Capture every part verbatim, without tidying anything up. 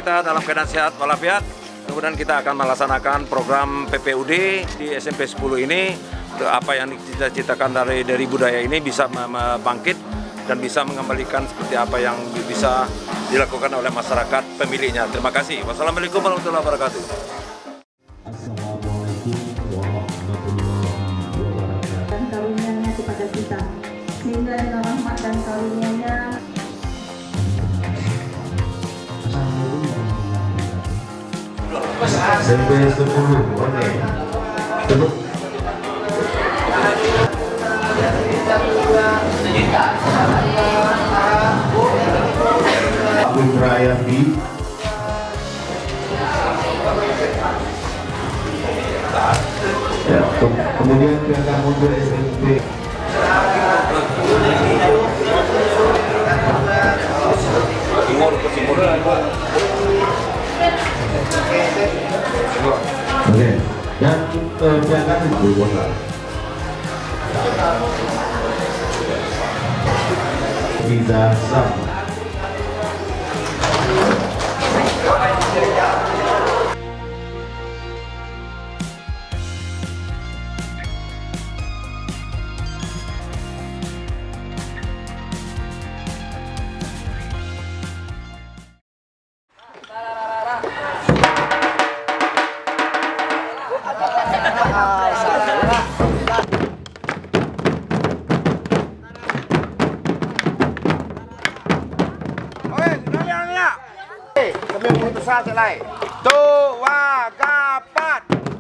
kita dalam keadaan sehat walafiat. Kemudian kita akan melaksanakan program P P U D di S M P sepuluh ini. Apa yang dicita-citakan dari dari budaya ini bisa bangkit dan bisa mengembalikan seperti apa yang bisa dilakukan oleh masyarakat pemiliknya. Terima kasih. Wassalamualaikum warahmatullahi wabarakatuh. Assalamualaikum warahmatullahi wabarakatuh. Dan karunia-Nya kepada kita, sehingga dengan rahmat dan karunia-Nya S M P sepuluh, oke. Tepuk. Putra Yadi. Ya, ke- kemudian ke Kampung S M P. Oke, dan eh, jangan ibu kota. Bisa sama. Kami memutuskan selai. Tua kapat.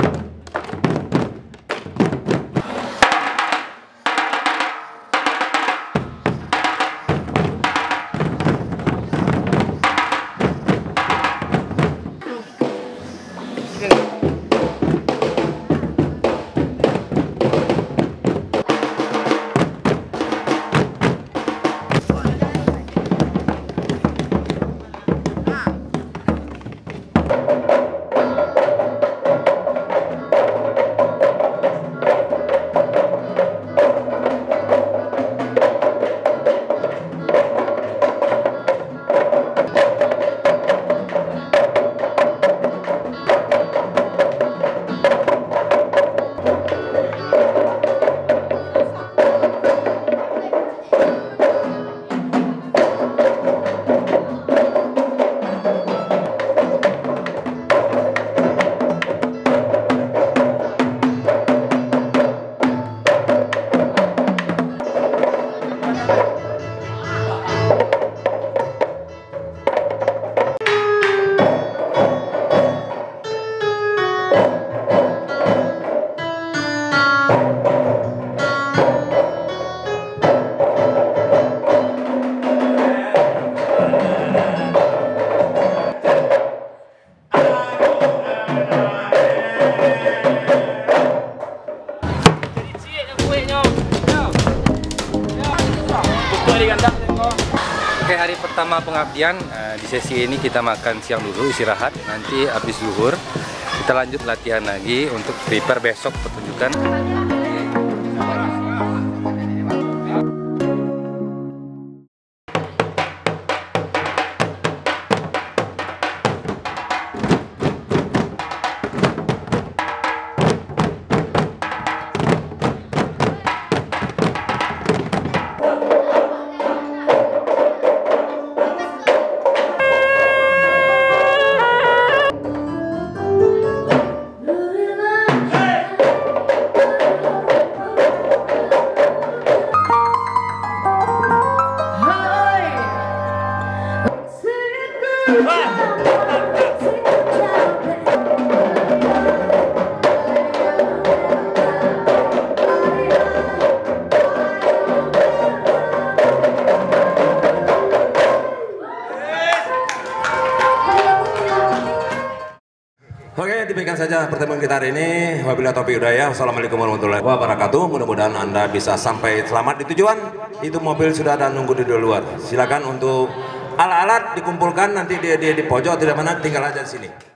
Oke, hari pertama pengabdian, nah, di sesi ini kita makan siang dulu, istirahat. Nanti habis zuhur kita lanjut latihan lagi untuk prepare besok pertunjukan. Oke, demikian saja pertemuan kita hari ini. Wabillahi taufiq hidayah. Wassalamualaikum warahmatullahi wabarakatuh. Mudah-mudahan Anda bisa sampai selamat di tujuan. Itu mobil sudah ada nunggu di luar. Silakan untuk alat-alat dikumpulkan nanti di, di, di pojok tidak mana, tinggal aja di sini.